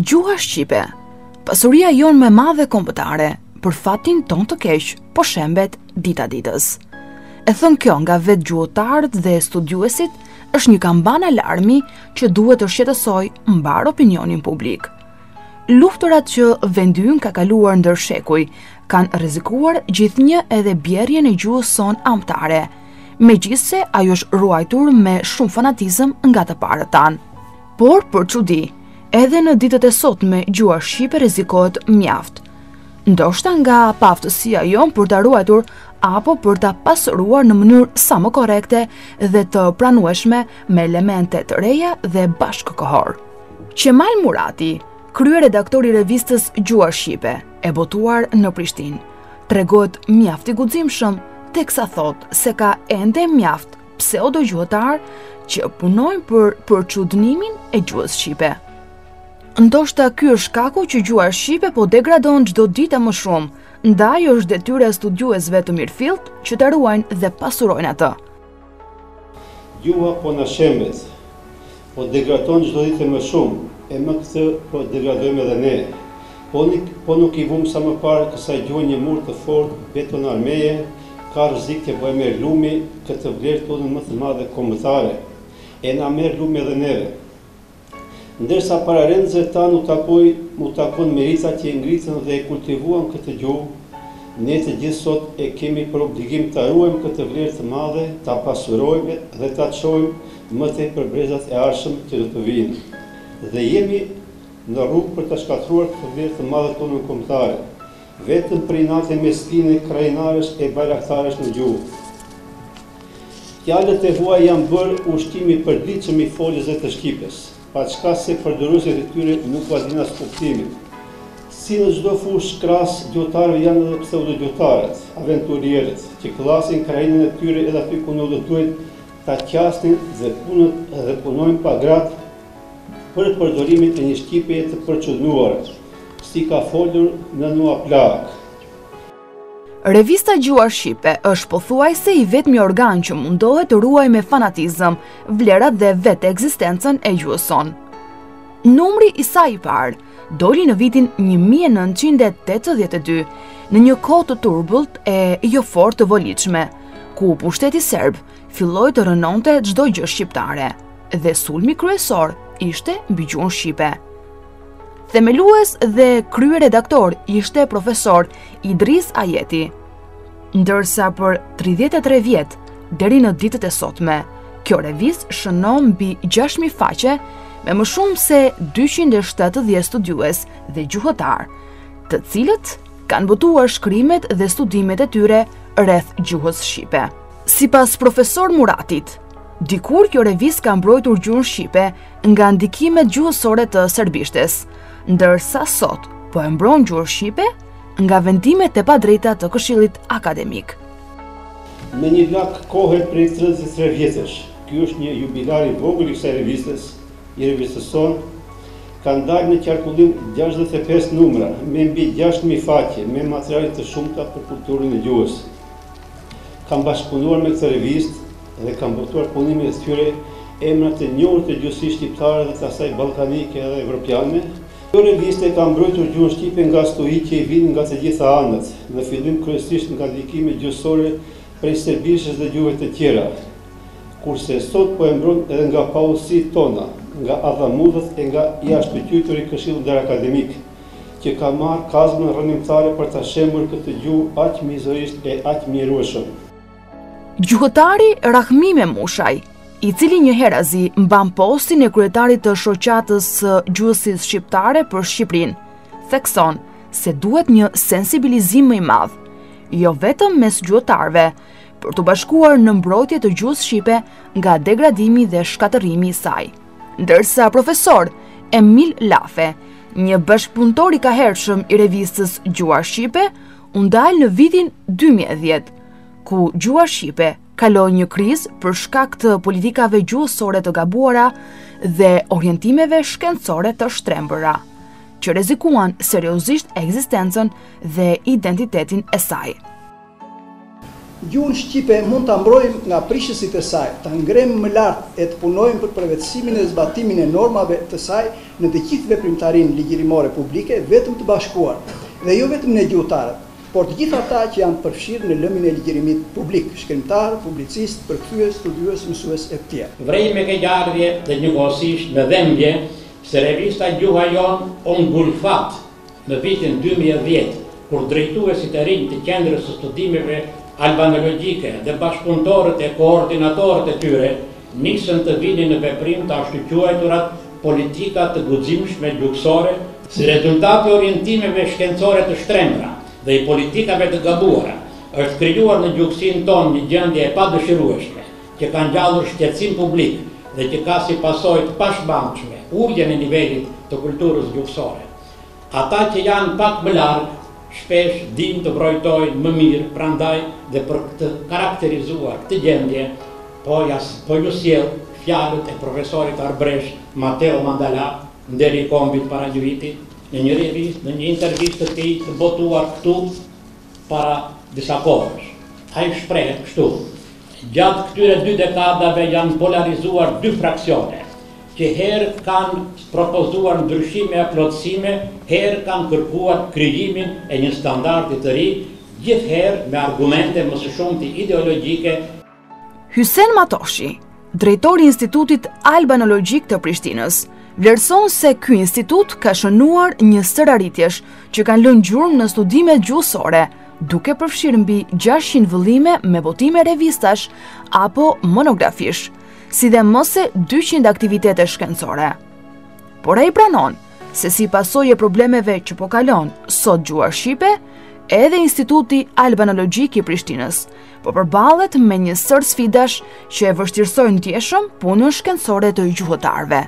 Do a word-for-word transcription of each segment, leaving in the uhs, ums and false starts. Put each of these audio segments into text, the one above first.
Gjuha shqipe, pasuria jonë më e madhe kombëtare, për fatin ton të keq, po shembet dita ditës. E thënë kjo nga vetë gjuhëtarët dhe studiuesit, është një kamban alarmi që duhet të shqetësoj mbar opinionin publik. Luftërat që vendi ynë ka kaluar ndër shekuj kanë rrezikuar gjithnjë edhe bjerrjen e gjuhës son amtare, megjithse ajo është ruajtur me shumë fanatizëm nga të parët tanë. Por për çudi, edhe në ditët e sotme gjuha shqipe rrezikohet mjaft. Ndoshta nga paaftësia jon për ta ruajtur apo për ta pasuruar në mënyrë sa më korrekte dhe të pranueshme me elemente të reja dhe bashkëkohor. Qemal Murati, kryeredaktori i revistës Gjuha Shqipe, e botuar në Prishtinë, tregohet mjaft i guximshëm teksa thot se ka ende mjaft pseudo gjuhëtar që punojnë për përçudnimin e gjuhës shqipe. Ndoshta ky është shkaku që gjuha shqipe po degradon çdo ditë më shumë, ndaj është detyrë e studiuesve të mirëfillt që ta ruajnë dhe pasurojnë atë. Gjuha po na shembet, po degradon çdo ditë më shumë, e më këtë po degradojmë edhe ne. Po, po nuk i vum sa më parë kësaj gjuhë një mur të fortë betonarmeje, ka rrezik të bëjë merr lumi këtë vlerë tonë më të madhe kombëtare, e na merr lumi edhe neve. Ndërsa para rendëve tanë u takoj, u takon merita që e ngritën dhe e kultivuan këtë gjuhë, ne të gjithë sot e kemi për obligim të ruajmë këtë vlerë të madhe, ta pasurojmë dhe ta çojmë më tej për brezat e ardhshëm që do të vinë. Dhe jemi në rrugë për të shkatruar këtë vlerë të madhe tonë kombëtare, vetëm për inate mesline, krajinaresh e bajraktaresh në gjuhë. Fjalët e huaj janë bërë ushtimi përditshëm i folësve të shqipes, pa çka se përdoruesit e tyre nuk vazhdin as kuptimin. Si në çdo fushë kras, gjuhëtarëve janë edhe pseudogjuhëtarët, aventurierët, që klasin krajinën e tyre edhe aty ku nuk do duhet ta qasnin dhe punët dhe punojnë pa gratë për përdorimin e një shqipeje të përçudnuar, si ka folur në Nua Plak. Revista Gjuha Shqipe është pothuajse i vetmi organ që mundohet të ruajë me fanatizëm vlerat dhe vetë ekzistencën e gjuhës son. Numri i saj i parë doli në vitin një mijë e nëntëqind e tetëdhjetë e dy, në një kohë të turbullt e jo fort të volitshme, ku pushteti serb filloi të rënonte çdo gjë shqiptare, dhe sulmi kryesor ishte mbi gjuhën shqipe. Themelues dhe kryeredaktor ishte profesor Idris Ajeti, ndërsa për tridhjetë e tre vjet deri në ditët e sotme, kjo revistë shënon mbi gjashtë mijë faqe me më shumë se dyqind e shtatëdhjetë studiues dhe gjuhëtar, të cilët kanë botuar shkrimet dhe studimet e tyre rreth gjuhës shqipe. Sipas profesor Muratit, dikur kjo revistë ka mbrojtur gjuhën shqipe nga ndikimet gjuhësore të serbishtes, ndërsa sot po e mbron gjuhën shqipe nga vendimet e padrejta të Këshillit Akademik. Me një lak kohe prej tridhjetë e tre vjetësh, ky është një jubilar i vogël i kësaj revistes, i revistës son, kanë dalë në qarkullim gjashtëdhjetë e pesë numra, me mbi gjashtë mijë faqe, me materiale të shumta për kulturën e gjuhës. Kanë bashkëpunuar me këtë revistë dhe kanë botuar punimet e tyre emra të njohur të gjuhësisë shqiptare dhe të asaj ballkanike dhe evropiane. Kjo revistë ka mbrojtur gjuhën shqipe nga stuhi që i vinë nga të gjitha anët, në fillim kryesisht nga ndikime gjuhësore prej serbishtës dhe gjuhëve të tjera, kurse sot po e mbron edhe nga pausitë tona, nga adhamudhët e nga jashtëqyturi i Këshillit Akademik, që ka marrë kazmën rrënimtare për ta shembur këtë gjuhë aq mizorisht e aq mjerueshëm. Gjuhëtari Rahmi Memushaj, i cili një herazi mban postin e kryetarit të shoqatës së gjuhësisë shqiptare për Shqipërinë, thekson se duhet një sensibilizim më i madh, jo vetëm mes gjuhëtarëve, për të bashkuar në mbrojtje të gjuhës shqipe nga degradimi dhe shkatërrimi i saj. Ndërsa profesor Emil Lafe, një bashkëpunëtor i kahershëm i revistës Gjuha Shqipe, u ndal në vitin dy mijë e dhjetë, ku gjuha shqipe kaloi një krizë për shkak të politikave gjuhësore të gabuara dhe orientimeve shkencore të shtrembëra, që rrezikuan seriozisht ekzistencën dhe identitetin e saj. Gjuhën shqipe mund ta mbrojmë nga prishësit e saj, ta ngrejmë më lart e të punojmë për përvetësimin e zbatimin e normave të saj në të gjithë veprimtarinë ligjirimore publike, vetëm të bashkuar, dhe jo vetëm ne gjuhëtarët, por të gjithë ata që janë përfshirë në lëmin e ligjirimit publik, shkrimtar, publicist, përkthyes, studiues, mësues e të tjerë. Vrej me keqardhje dhe njëkohësisht me dhembje se revista Gjuha Jon u ngulfat në vitin dy mijë e dhjetë, kur drejtuesit e rinj të Qendrës së Studimeve albanologjike dhe bashkëpunëtorët e koordinatorët e tyre nisën të vinin në veprim të ashtu quajturat politika të guximshme gjuhësore si rezultat i orientimeve shkencore të shtrembura dhe i politikave të gabuara. Është krijuar në gjuhësinë tonë një gjendje e padëshirueshme, që ka ngjallur shqetësim publik dhe që ka si pasojë të pashmangshme uljen e nivelit të kulturës gjuhësore. Ata që janë pak më larg shpesh din të mbrojtojnë më mirë, prandaj dhe për këtë karakterizuar këtë gjendje, po, jas, po ju sjell fjalët e profesorit Arbresh Mateo Mandala, nderi i kombit para një viti, në një revistë, në një intervistë të tij të botuar këtu para disa kohësh. Ai shprehet kështu: gjatë këtyre dy dekadave janë polarizuar dy fraksione, që herë kanë propozuar ndryshime e plotësime, herë kanë kërkuar krijimin e një standardi të ri, gjithherë me argumente më së shumti ideologjike. Hysen Matoshi, drejtori i Institutit Albanologjik të Prishtinës, vlerëson se ky institut ka shënuar një sëraritjesh që kanë lënë gjurmë në studimet gjuhësore, duke përfshirë mbi gjashtëqind vëllime me botime revistash apo monografish, si dhe mëse dyqind aktivitete shkencore. Por ai pranon se si pasojë e problemeve që po kalon sot gjuha shqipe, edhe Instituti Albanologjik i Prishtinës po përballet me një sër sfidash që e vështirësojnë ndjeshëm punën shkencore të gjuhëtarëve.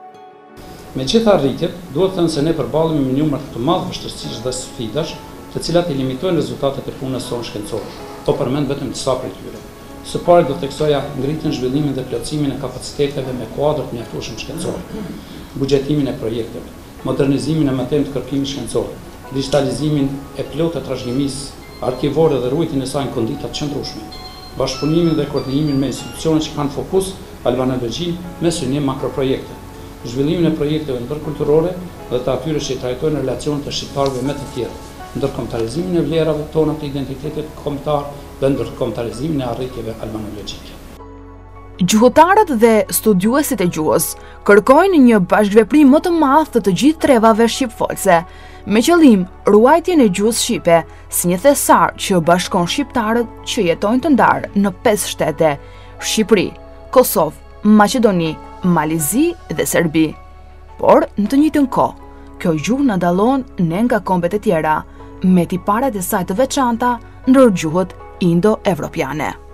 Me gjitha arritjet, duhet thënë se ne përballemi me një numër të madh vështirësish dhe sfidash, të cilat i limitojnë rezultatet e punës sonë shkencore. Po përmend vetëm disa prej tyre. Së pari do të theksoja ngritjen, zhvillimin dhe plotësimin e kapaciteteve me kuadër të mjaftueshëm shkencor, buxhetimin e projekteve, modernizimin e matemë të kërkimit shkencor, digitalizimin e plotë të trashëgimisë arkivore dhe ruajtjen e saj në kondita të qëndrueshme, bashkëpunimin dhe koordinimin me institucionet që kanë fokus albanologji me synim makroprojekte, zhvillimin e projekteve ndërkulturore dhe të atyre që trajtojnë relacionet e shqiptarëve me të tjerë, ndërkombëtarizimin e vlerave tona të identitetit kombëtar dhe ndërkombëtarizimin e arritjeve albanologjike. Gjuhëtarët dhe studiuesit e gjuhës kërkojnë një bashkëveprim më të madh të të gjithë trevave shqipfolse, me qëllim ruajtjen e gjuhës shqipe si një thesar që bashkon shqiptarët që jetojnë të ndarë në pesë shtete: Shqipëri, Kosovë, Maqedoni, Malizi dhe Serbi. Por në të njëjtën kohë, kjo gjuhë na dallon ne nga kombet e tjera, me tiparet e saj të veçanta ndër gjuhët indo-evropiane.